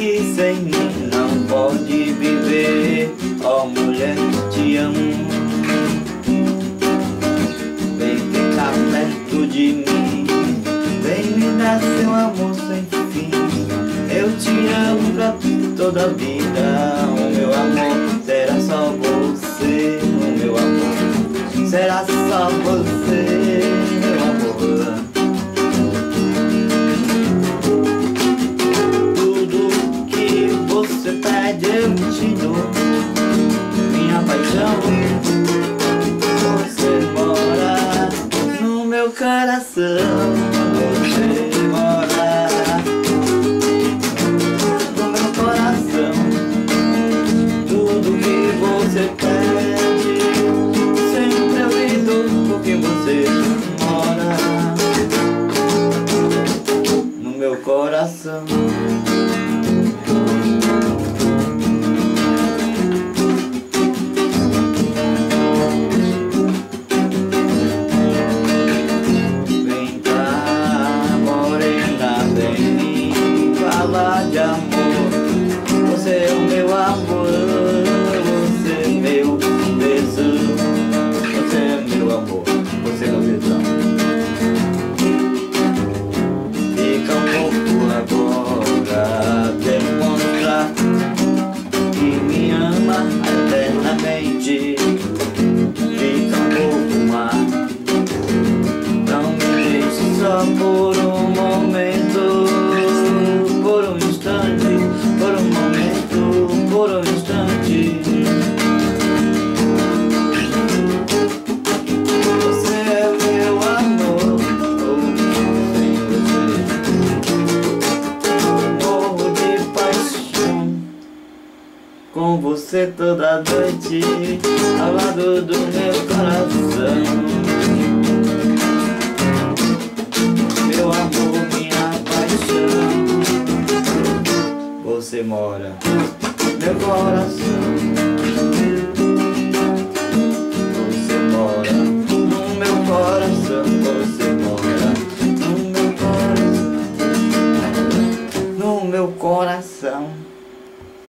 que sem mim não pode viver. Ó mulher, te amo. Vem ficar perto de mim, vem me dar seu amor sem fim. Eu te amo pra toda a vida. O meu amor será só você. O meu amor será só você, meu amor. Tudo que você pede eu te dou. Minha paixão, você mora no meu coração. Você mora no meu coração. Tudo que você pede, sempre eu lhe dou, porque você mora no meu coração. Falar de amor, você é o meu amor, você é meu tesão, você é meu amor, você é meu tesão. Fica um pouco agora, demonstrar que me ama eternamente. Fica um pouco mais, não me deixe só por um momento. Por um instante, por um momento, por um instante. Você é meu amor, sem você morro de paixão. Com você toda noite, ao lado do meu coração. Meu amor, minha paixão, você mora no meu coração.